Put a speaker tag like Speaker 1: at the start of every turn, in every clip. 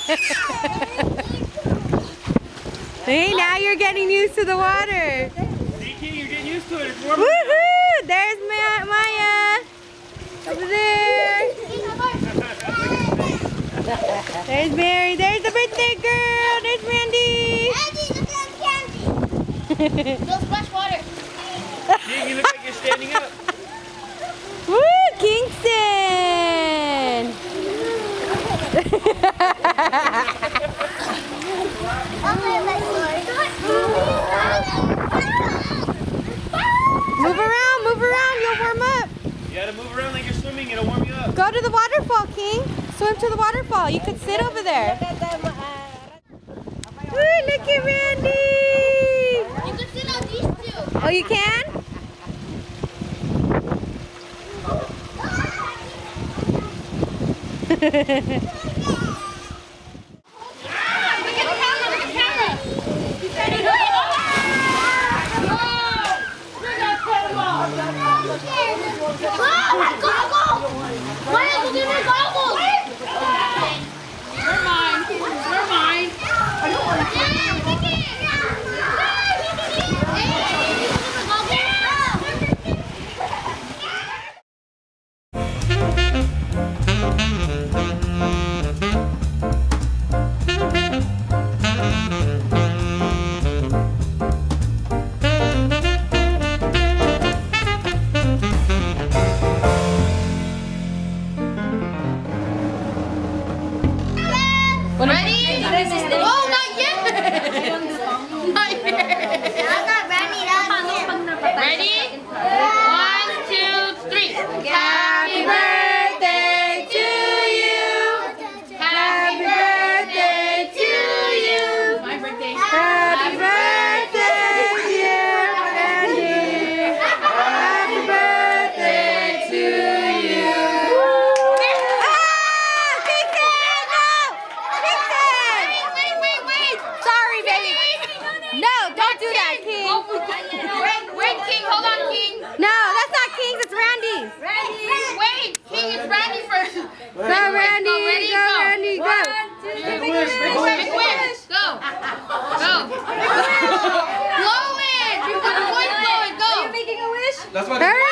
Speaker 1: Hey, now you're getting used to the water.
Speaker 2: DK, you're getting used to it. It's warm.
Speaker 1: Woohoo! There's Maya. Over there. There's Mary. There's the birthday girl. There's Rhandi.
Speaker 3: No splash water.
Speaker 2: King, you look like you're standing up.
Speaker 1: Woo, Kingston! Move around, you'll warm up.
Speaker 2: You gotta move around like you're swimming, it'll warm you up.
Speaker 1: Go to the waterfall, King. Swim to the waterfall. You could sit over there. Woo, look at Rhandi!
Speaker 3: You can sit on these two.
Speaker 1: Oh, you can?
Speaker 3: Look at the camera. He's ready. Goggles! Maya, go get my goggles! They're mine. They're mine. I don't want to take Ready? Oh, not yet! Not yet! I'm not ready. Ready? 1, 2, 3. Happy birthday to you! Happy birthday to you! My birthday.
Speaker 1: Happy birthday, dear Rhandi. Happy birthday to you. Sorry, baby. No, don't do that, King.
Speaker 3: Wait, King, hold on, King.
Speaker 1: No, that's not King's, it's Rhandi's.
Speaker 3: Wait, King, it's Rhandi first.
Speaker 1: Go, Rhandi,
Speaker 3: Ready,
Speaker 1: go, Rhandi, go.
Speaker 3: Make a wish. Go. Go. Blow it. You put the voice blow it. Go. Are you making a wish?
Speaker 2: That's what
Speaker 1: Hurry.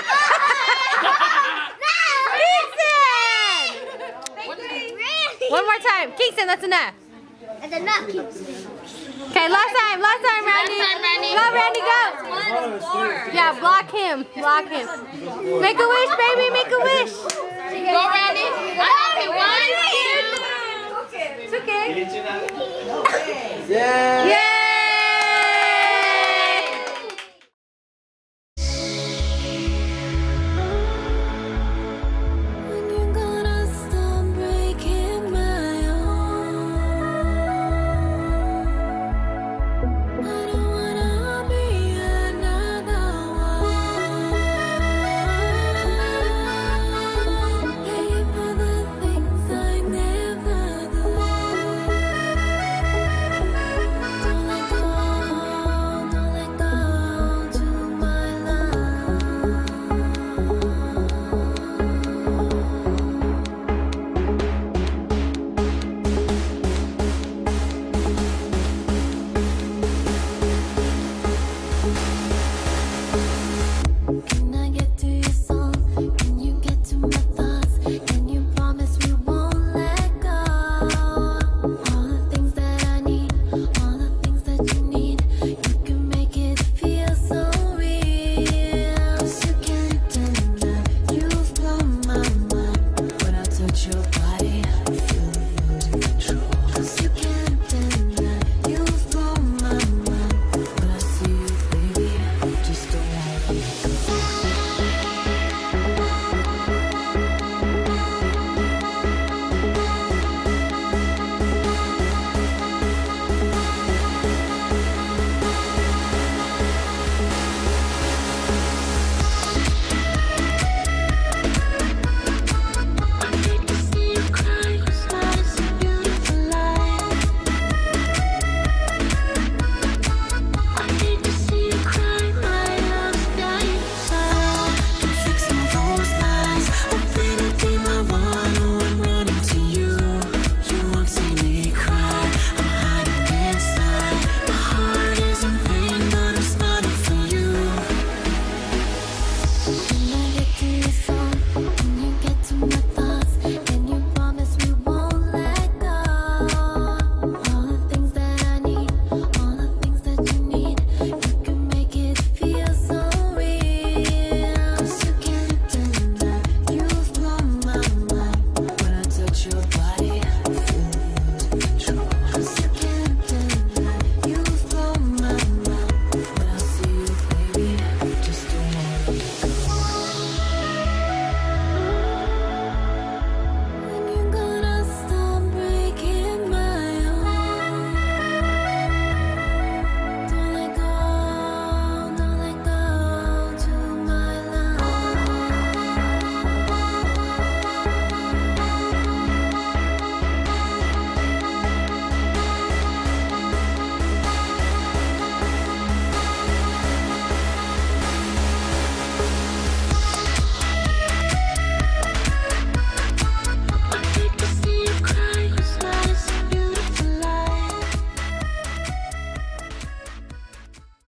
Speaker 1: Kingston! One more time. Kingston, that's enough.
Speaker 3: That's enough, Kingston.
Speaker 1: Okay, last time, Rhandi. Go, Rhandi, go. Yeah, block him. Make a wish, baby, make a wish.
Speaker 3: Go, Rhandi. Okay, 1, 2.
Speaker 1: It's okay.
Speaker 2: Yeah.
Speaker 1: Yay!
Speaker 4: Your body, I feel losing control. 'Cause you